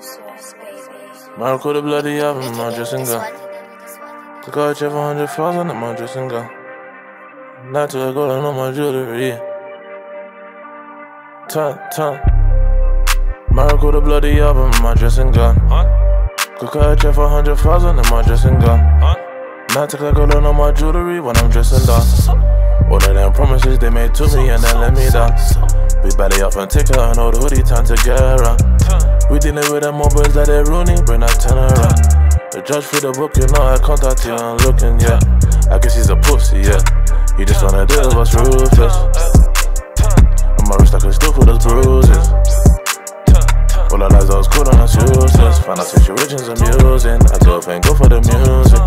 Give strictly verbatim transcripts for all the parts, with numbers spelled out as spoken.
Man, call the bloody album in my dressing gown. Took out a check for a hundred thousand in my dressing gown. Now to a gold on my jewelry. Turn, turn. Man, call the bloody album in my dressing gown. Took out a check for a hundred thousand in my dressing gown. Now to a gold on my jewelry when I'm dressing down. All of them promises they made to me and then let me down. We belly up and take her and all the hoodie time to get around. We dealing with them mobiles that they Rooney, bring that ten around. The judge for the book, you know I contact you, I'm looking, yeah. I guess he's a pussy, yeah. He just wanna deal with us ruthless. On my wrist I can still put those bruises. All the lies I was cool and that's useless. Find out situations amusing. I go up and go for the music.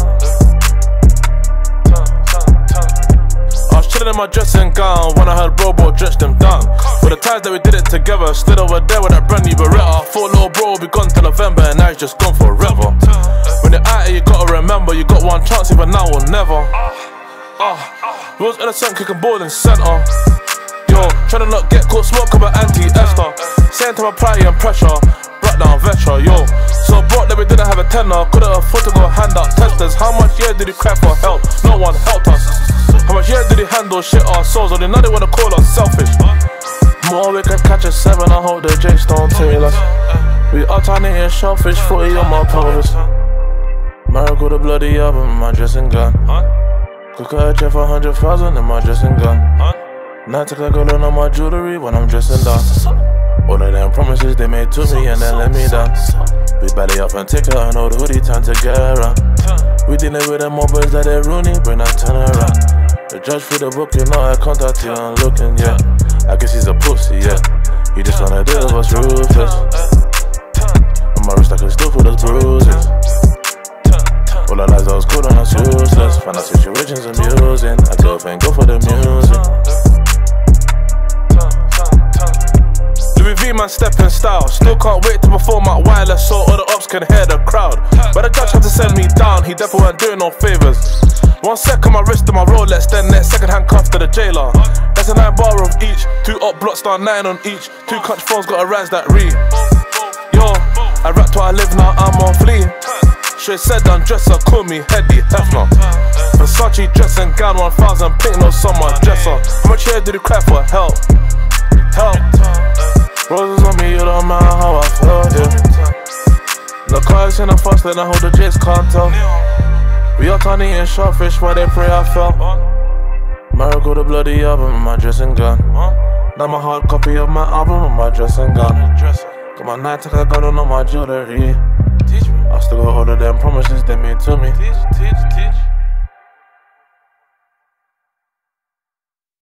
Chillin' in my dressing gown when I heard Robo dressed them down. With the times that we did it together, stood over there with that brand new Beretta. Thought little bro will be gone till November and now he's just gone forever. When you're out here you gotta remember, you got one chance either now or never. Uh, we was innocent kicking ball in centre. Yo, tryna not get caught smoke about anti-Esther. Saying to my pride and pressure, brought down Vetra, yo. So broke that we didn't have a tenner, couldn't afford to go hand out testers. How much years did he cry for help? No one helped us. How much years did he handle shit ourselves? Or they know they wanna call us selfish. More we can catch a seven, I hope the Jakes don't take us. We are tiny and shellfish, forty on my pelvis. Miracle the bloody album in my dressing gown. Cook a check for a hundred thousand in my dressing gown. Now take a girl on my jewelry when I'm dressing down. All of them promises they made to me and then let me down. We belly up and take her and all the hoodie time to get around. We dealing with them mobiles that they Rooney, bring that ten around. The judge for the book, you know I contact you, I'm looking, yeah. I guess he's a pussy, yeah. He just wanna deal with us ruthless. On my wrist I can still put those bruises. All the lies I was cool and that's useless. Find out situations amusing. I go up and go for the music. Louis V man step in style. Still can't wait to perform at wireless so all the ops can hear the crowd. But the judge had to send me down, he definitely weren't doing no favours. One sec on my wrist and my Rolex, then next second hand cuff to the jailer. That's a nine bar of each, two up blocks down nine on each. Two country phones got a rise that re. Yo, I rap to I live now, I'm on flee. Straight said I'm dresser, call me Headie, Hefner. Versace dressing gown one thousand, paint no summer dresser. How much here did you cry for help? Help. Roses on me, you don't mind how I feel, yeah. The cars in the fast lane, I hold the Jakes can't tell. We are tiny and shellfish, why they pray I fell. Miracle the bloody album in my dressing gown. Now my hard copy of my album in my dressing gown. Got my night I got on my jewelry. I still got all of them promises they made to me. Teach, teach, teach.